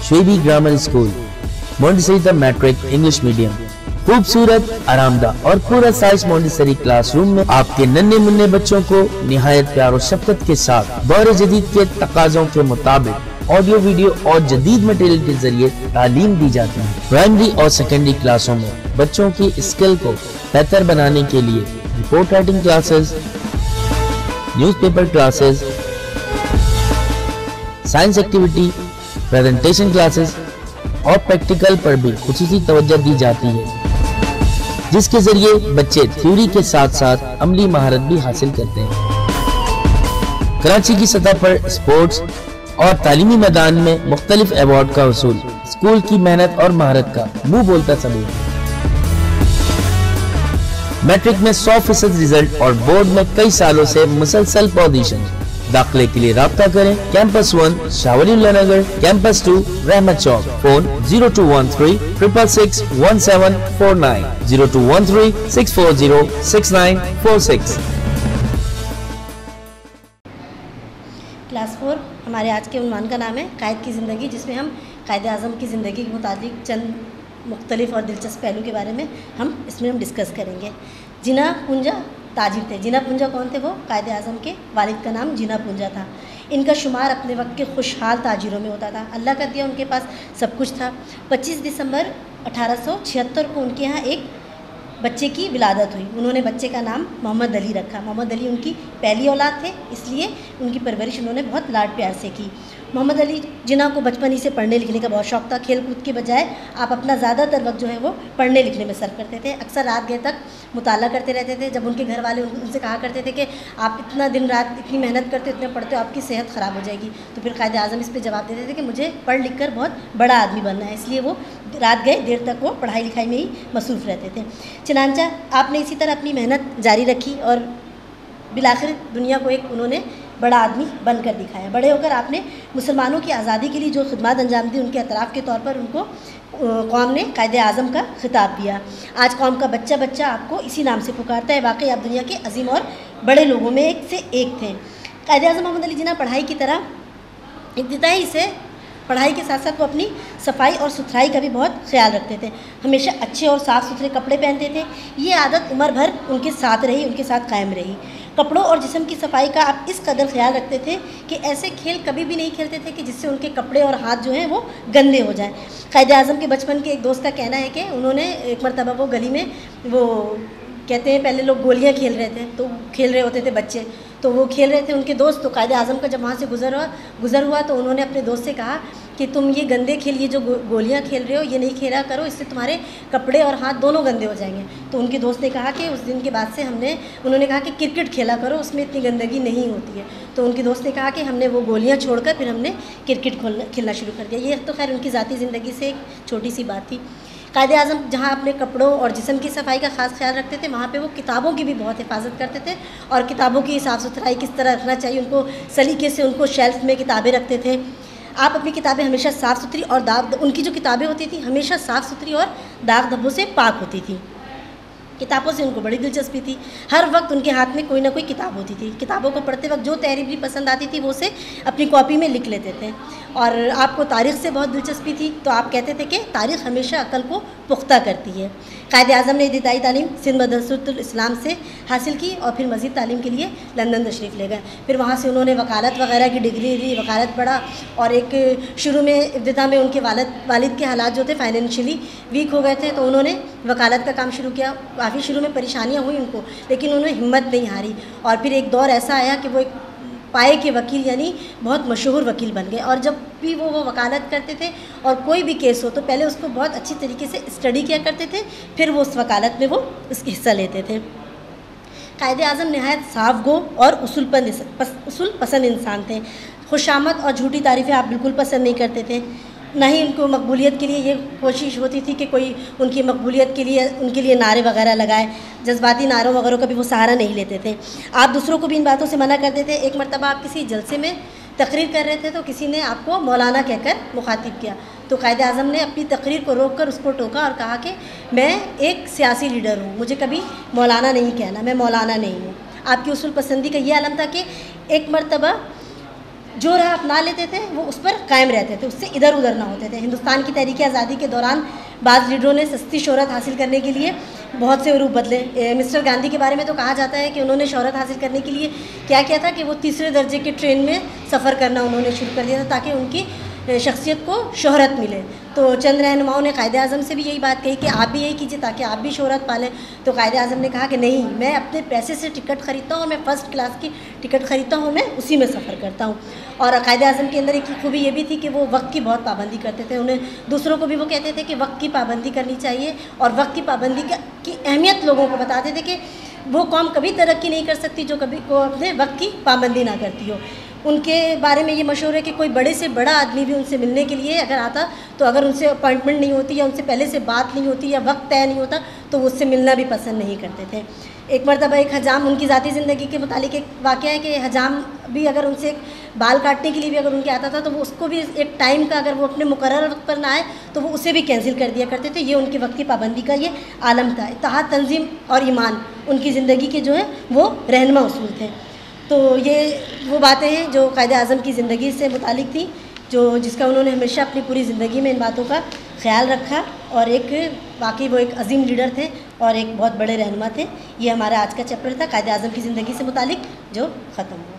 श्वेबी grammar school, Montessori matric English medium. खूबसूरत, आरामदाह और पूरा साइज मोंटेसरी क्लासरूम में आपके नन्हे मुन्ने बच्चों को निहायत प्यार और शफ़क़त के साथ दौर जदीद के तकाज़ों के मुताबिक ऑडियो, वीडियो और जदीद मटेरियल के जरिए तालीम दी जाती है। प्राइमरी और सेकेंडरी क्लासों में बच्चों की स्किल को बेहतर बनाने के लिए report writing classes, newspaper classes, science activity, presentation classes और प्रैक्टिकल पर भी खुसूसी तवज्जो दी जाती है, जिसके जरिए बच्चे थ्योरी के साथ साथ अमली महारत भी हासिल करते हैं। कराची की सतह पर स्पोर्ट्स और तालीमी मैदान में मुख्तलिफ अवार्ड का वसूल स्कूल की मेहनत और महारत का मुंह बोलता सबूत है। मैट्रिक में 100% रिजल्ट और बोर्ड में कई सालों से मुसलसल पोजीशन। दाखिले के लिए राब्ता करें कैंपस 1 शावलीउल्लाह नगर, कैंपस 2 रहमत चौक। फोन 0213 666 1749, 0213 640 6946। क्लास 4 हमारे आज के उन्वान का नाम है कायद की ज़िंदगी, जिसमें हम कायद आज़म की ज़िंदगी के मुताबिक चंद मुख्तलिफ और दिलचस्प पहलू के बारे में हम डिस्कस करेंगे। जिना पुंजा ताजिर थे। जिना पुंजा कौन थे? वो कायद आज़म के वालिद का नाम जिना पुंजा था। इनका शुमार अपने वक्त के खुशहाल ताजिरों में होता था। अल्लाह का दिया उनके पास सब कुछ था। 25 दिसंबर 1876 को उनके यहाँ एक बच्चे की विलादत हुई। उन्होंने बच्चे का नाम मोहम्मद अली रखा। मोहम्मद अली उनकी पहली औलाद थे, इसलिए उनकी परवरिश उन्होंने बहुत लाड प्यार से की। मोहम्मद अली जिन्ना को बचपन ही से पढ़ने लिखने का बहुत शौक़ था। खेल कूद के बजाय आप अपना ज़्यादातर वक्त जो है वो पढ़ने लिखने में सर्व करते थे। अक्सर रात गए तक मुताला करते रहते थे। जब उनके घर वाले उनसे कहा करते थे कि आप इतना दिन रात इतनी मेहनत करते हो, इतने पढ़ते हो, आपकी सेहत ख़राब हो जाएगी, तो फिर कायद आज़म इस पर जवाब देते थे कि मुझे पढ़ लिख कर बहुत बड़ा आदमी बनना है। इसलिए वो रात गए देर तक वो पढ़ाई लिखाई में ही मसरूफ़ रहते थे। चनांचा आपने इसी तरह अपनी मेहनत जारी रखी और बिलाखिर दुनिया को एक उन्होंने बड़ा आदमी बनकर दिखाया। बड़े होकर आपने मुसलमानों की आज़ादी के लिए जो खिदमत अंजाम दी, उनके अतराफ़ के तौर पर उनको कौम ने कायद आज़म का खिताब दिया। आज कौम का बच्चा बच्चा आपको इसी नाम से पुकारता है। वाकई आप दुनिया के अजीम और बड़े लोगों में एक से एक थे। कायद आज़म मोहम्मद अली जिन्ना पढ़ाई की तरह इब्तिदाई से पढ़ाई के साथ साथ वो अपनी सफाई और सुथराई का भी बहुत ख्याल रखते थे। हमेशा अच्छे और साफ़ सुथरे कपड़े पहनते थे। ये आदत उम्र भर उनके साथ रही, उनके साथ कायम रही। कपड़ों और जिस्म की सफाई का आप इस कदर ख्याल रखते थे कि ऐसे खेल कभी भी नहीं खेलते थे कि जिससे उनके कपड़े और हाथ जो हैं वो गंदे हो जाएं। कायद आज़म के बचपन के एक दोस्त का कहना है कि उन्होंने एक मरतबा वो गली में वो कहते हैं पहले लोग गोलियां खेल रहे थे, तो खेल रहे होते थे बच्चे, तो वो खेल रहे थे उनके दोस्त। तो कायद आज़म का जब वहाँ से गुज़र हुआ तो उन्होंने अपने दोस्त से कहा कि तुम ये गंदे खेल, ये जो गोलियां खेल रहे हो, ये नहीं खेला करो, इससे तुम्हारे कपड़े और हाथ दोनों गंदे हो जाएंगे। तो उनके दोस्त ने कहा कि उस दिन के बाद से उन्होंने कहा कि क्रिकेट खेला करो, उसमें इतनी गंदगी नहीं होती है। तो उनके दोस्त ने कहा कि हमने वो गोलियां छोड़कर फिर हमने क्रिकेट खेलना शुरू कर दिया। ये तो खैर उनकी ज़ाती ज़िंदगी से एक छोटी सी बात थी। कायद आज़म जहाँ अपने कपड़ों और जिस्म की सफाई का ख़ास ख्याल रखते थे, वहाँ पे वो किताबों की भी बहुत हिफाजत करते थे और किताबों की साफ़ सुथराई किस तरह रखना चाहिए, उनको सलीके से उनको शेल्फ में किताबें रखते थे। आप अपनी किताबें हमेशा साफ़ सुथरी और उनकी जो किताबें होती थी हमेशा साफ़ सुथरी और दाग धब्बों से पाक होती थी। किताबों से उनको बड़ी दिलचस्पी थी। हर वक्त उनके हाथ में कोई ना कोई किताब होती थी। किताबों को पढ़ते वक्त जो तहरीर भी पसंद आती थी वो उसे अपनी कॉपी में लिख लेते थे। और आपको तारीख़ से बहुत दिलचस्पी थी, तो आप कहते थे कि तारीख़ हमेशा अक़ल को पुख्ता करती है। कायद आज़म ने इब्तिदाई तालीम सिंध मदरसतुल इस्लाम से हासिल की और फिर मज़ीद तालीम के लिए लंदन तशरीफ़ ले गए। फिर वहाँ से उन्होंने वकालत वगैरह की डिग्री ली, वकालत पढ़ा। और एक शुरू में इब्तिदा में उनके वालिद के हालात जो थे फाइनेंशियली वीक हो गए थे, तो उन्होंने वकालत का काम शुरू किया। काफ़ी शुरू में परेशानियाँ हुई उनको, लेकिन उन्होंने हिम्मत नहीं हारी। और फिर एक दौर ऐसा आया कि वो एक पाए के वकील यानी बहुत मशहूर वकील बन गए। और जब भी वो वकालत करते थे और कोई भी केस हो तो पहले उसको बहुत अच्छी तरीके से स्टडी किया करते थे, फिर वो उस वकालत में वो उसका हिस्सा लेते थे। कायद आज़म नहायत साफ़ गो और उसूल पसंद इंसान थे। खुशामद और झूठी तारीफ़ें आप बिल्कुल पसंद नहीं करते थे। ना ही उनको मकबूलियत के लिए ये कोशिश होती थी कि कोई उनकी मकबूलियत के लिए उनके लिए नारे वगैरह लगाए। जज्बाती नारों वगैरह का भी वो सहारा नहीं लेते थे। आप दूसरों को भी इन बातों से मना करते थे। एक मरतबा आप किसी जलसे में तकरीर कर रहे थे तो किसी ने आपको मौलाना कहकर मुखातिब किया, तो कायद आज़म ने अपनी तकरीर को रोक कर उसको टोका और कहा कि मैं एक सियासी लीडर हूँ, मुझे कभी मौलाना नहीं कहना, मैं मौलाना नहीं हूँ। आपकी उसूल पसंदी का ये आलम था कि एक मरतबा जो राह अपना लेते थे वो उस पर कायम रहते थे, उससे इधर उधर ना होते थे। हिंदुस्तान की तहरीक आज़ादी के दौरान बाज़ लीडरों ने सस्ती शोहरत हासिल करने के लिए बहुत से रूप बदले। मिस्टर गांधी के बारे में तो कहा जाता है कि उन्होंने शोहरत हासिल करने के लिए क्या किया था कि वो तीसरे दर्जे के ट्रेन में सफ़र करना उन्होंने शुरू कर दिया था ताकि उनकी शख्सियत को शोहरत मिले। तो चंद रहनुमाओं ने कायदे आज़म से भी यही बात कही कि आप भी यही कीजिए ताकि आप भी शोहरत पालें। तो कायदे आज़म ने कहा कि नहीं, मैं अपने पैसे से टिकट ख़रीदता हूँ और मैं फ़र्स्ट क्लास की टिकट ख़रीदता हूँ, मैं उसी में सफ़र करता हूँ। और कायदे आज़म के अंदर एक खूबी ये भी थी कि वो वक्त की बहुत पाबंदी करते थे। उन्हें दूसरों को भी वो कहते थे कि वक्त की पाबंदी करनी चाहिए और वक्त की पाबंदी की अहमियत लोगों को बताते थे कि वो कौम कभी तरक्की नहीं कर सकती जो कभी वो अपने वक्त की पाबंदी ना करती हो। उनके बारे में ये मशहूर है कि कोई बड़े से बड़ा आदमी भी उनसे मिलने के लिए अगर आता तो अगर उनसे अपॉइंटमेंट नहीं होती या उनसे पहले से बात नहीं होती या वक्त तय नहीं होता तो वो उससे मिलना भी पसंद नहीं करते थे। एक मरतबा एक हजाम, उनकी ज़ाती ज़िंदगी के मुतालिक एक वाक़या है कि हजाम भी अगर उनसे बाल काटने के लिए भी अगर उनके आता था तो वो उसको भी एक टाइम का, अगर वो अपने मुकर्रर वक्त पर ना आए तो वो उसे भी कैंसिल कर दिया करते थे। ये उनकी वक्त की पाबंदी का ये आलम था। इत्तेहाद, तंजीम और ईमान उनकी ज़िंदगी के जो है वो रहनुमा उसूल थे। तो ये वो बातें हैं जो कायदे आज़म की ज़िंदगी से मुतालिक थी, जिसका उन्होंने हमेशा अपनी पूरी ज़िंदगी में इन बातों का ख्याल रखा और एक वाकई वो एक अजीम लीडर थे और एक बहुत बड़े रहनुमा थे। ये हमारा आज का चैप्टर था कायदे आज़म की ज़िंदगी से मुतालिक जो ख़त्म हुआ।